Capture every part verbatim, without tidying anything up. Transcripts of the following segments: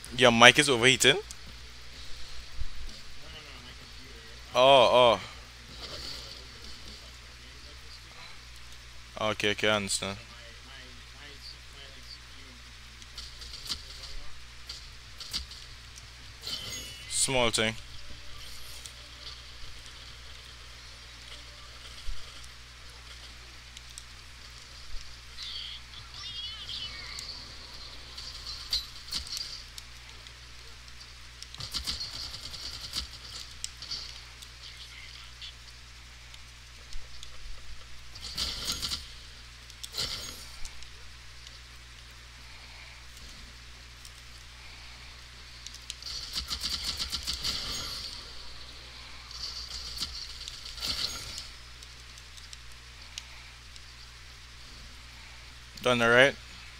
Your mic is overheating? Oh, oh. Okay, okay, I understand. Small thing. Done alright?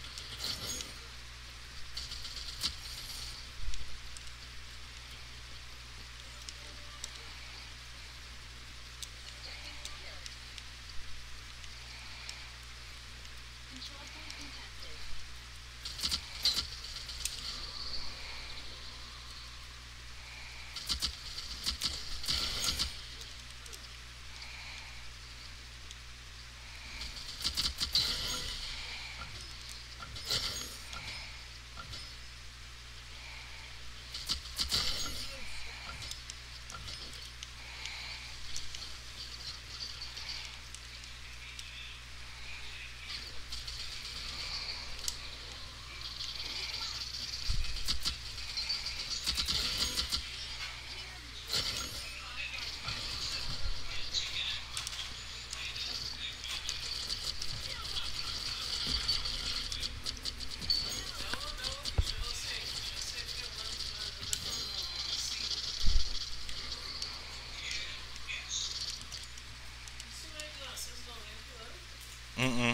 Mm-mm.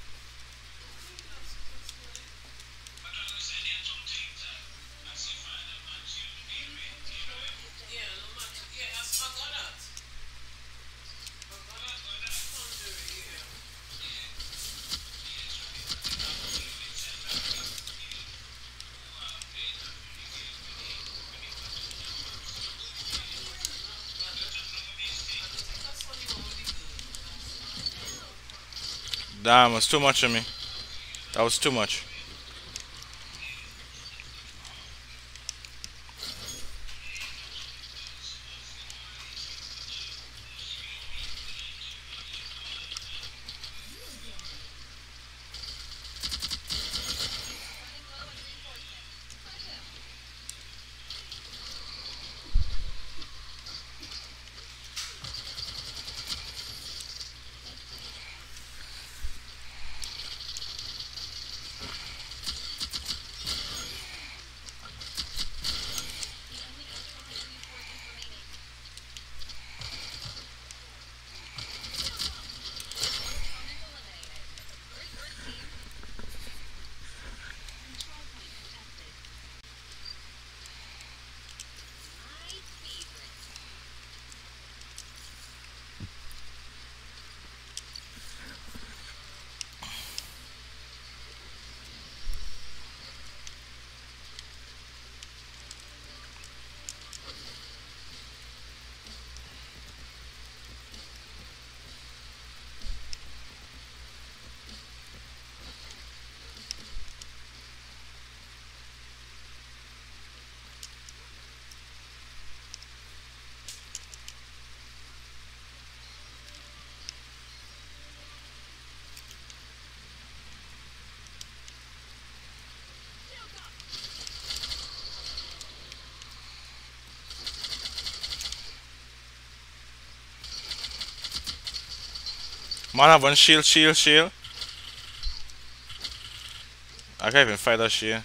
Damn, was too much of me. That was too much. Man have one shield, shield, shield. I can't even fight that shit.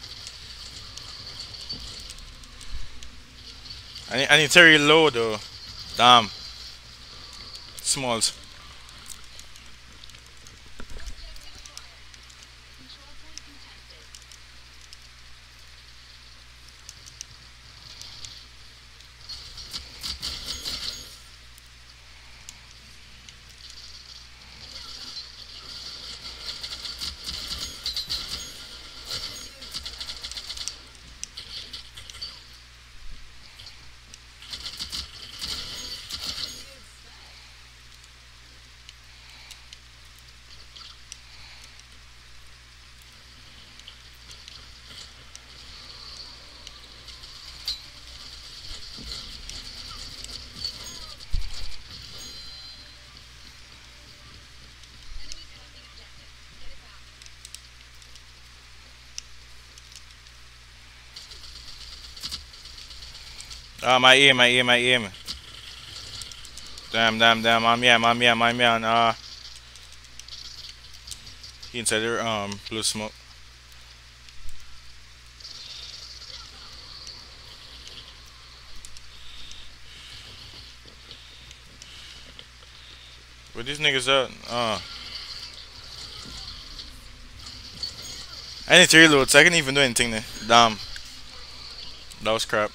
I need, I need to reload though. Damn. Smalls. Uh, my aim, my aim, my aim. Damn, damn, damn. I'm yeah, I'm yeah, I'm yeah. Uh, he inside the um blue smoke. Where these niggas at? Uh, I need to reload, so I can't even do anything there. Damn, that was crap.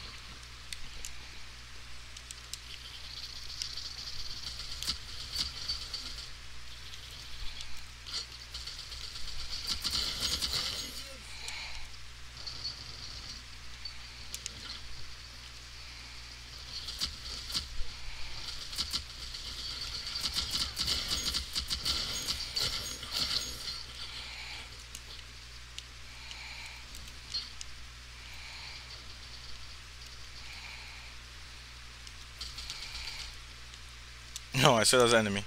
No, I said that was enemy.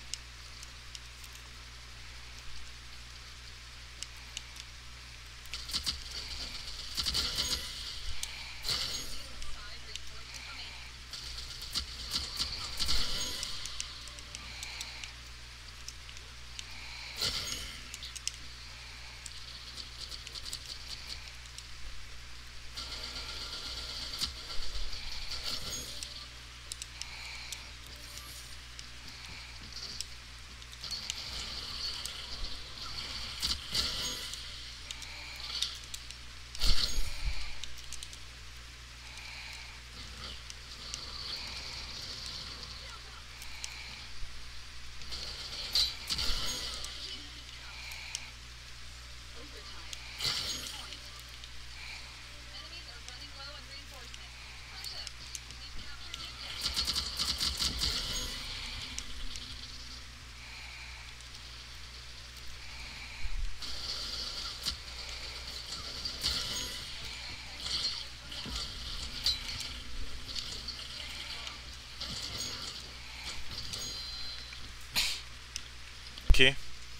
Okay.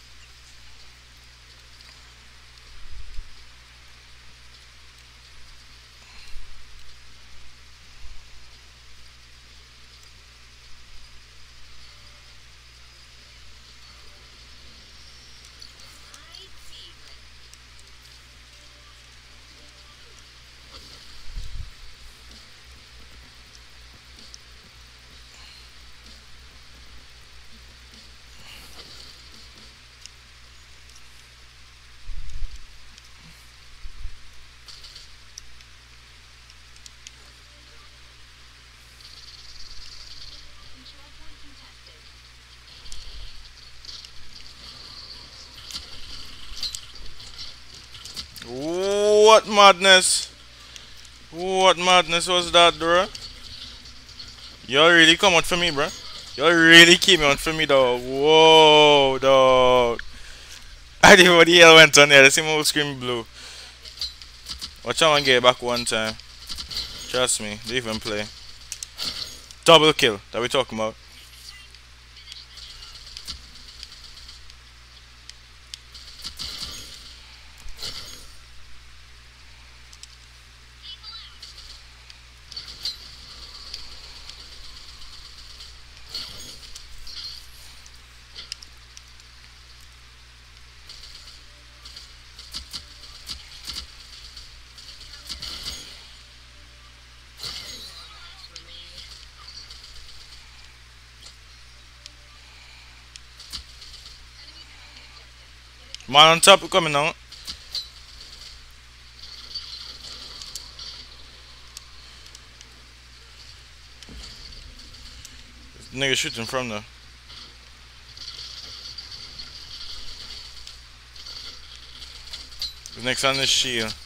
What madness? What madness was that, bro? Y'all really come out for me, bro. Y'all really came out for me, dog. Whoa, dog. I didn't know what the hell went on there. The same old screen blue. Watch out and get back one time. Trust me, they even play. Double kill that we talking about. Man on top coming now. Nigga shooting from there. The next on the shield.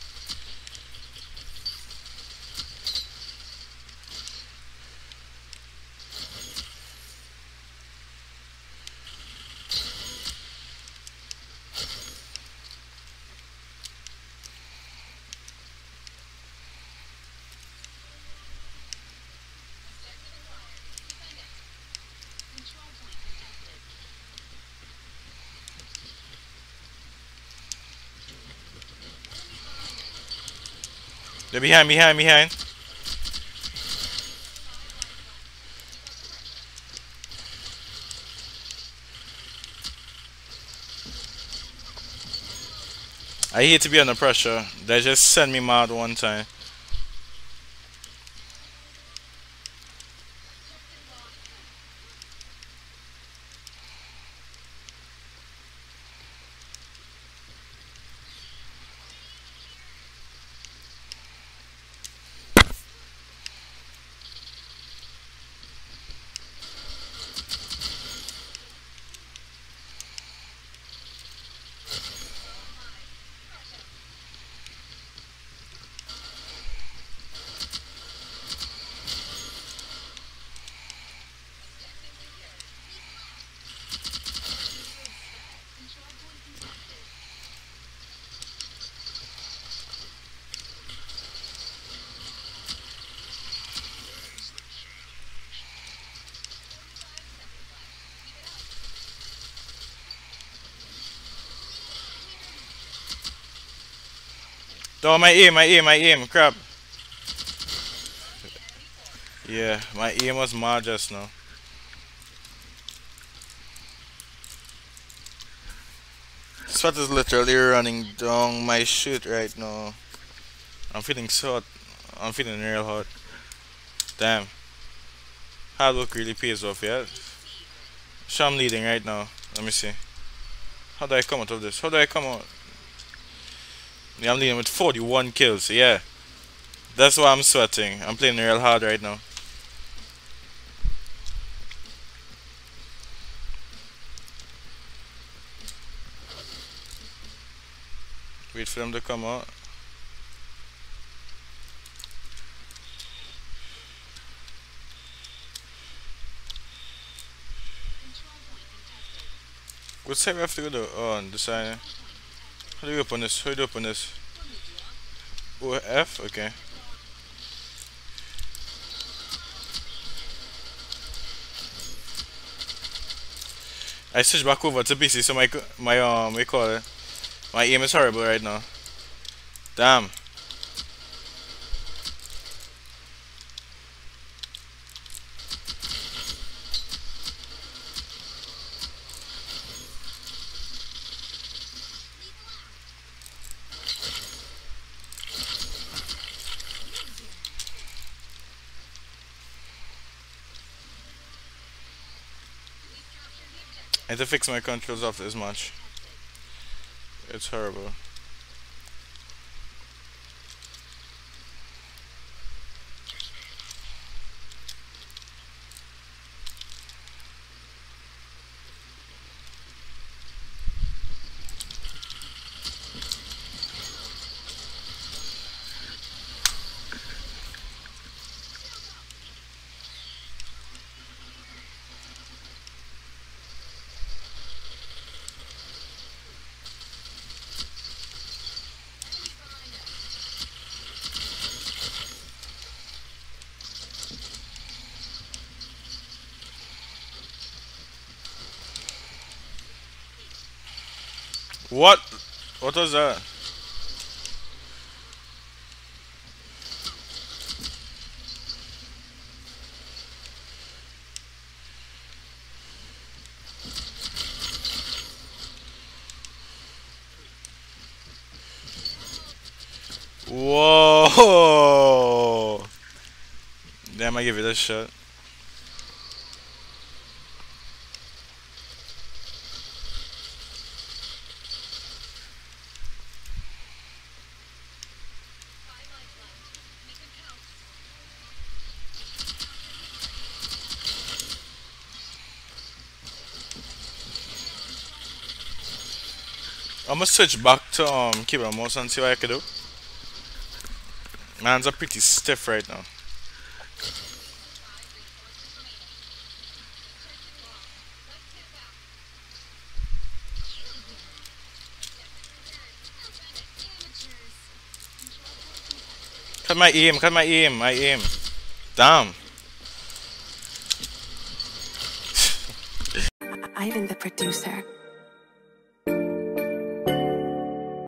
They're behind, behind, behind. I hate to be under pressure. They just send me mad one time. Oh, my aim, my aim, my aim, crap. Yeah, my aim was mad just now. Sweat is literally running down my shoot right now. I'm feeling so hot. I'm feeling real hot. Damn. Hard work really pays off, yeah? So I'm leading right now. Let me see. How do I come out of this? How do I come out? Yeah, I'm leading with forty-one kills, yeah. That's why I'm sweating. I'm playing real hard right now. Wait for them to come out. What side we have to go to? Oh, on the side. How do you open this? How do you open this? Oh, F? Okay. I switched back over to B C, so my my um we call it. My aim is horrible right now. Damn. I have to fix my controls after this match. It's horrible. What? What was that? Whoa! Damn, I give it a shot. I'm gonna switch back to um keyboard mouse and see what I can do. My hands are pretty stiff right now. Cut my aim, cut my aim, my aim. Damn. Ivan the producer.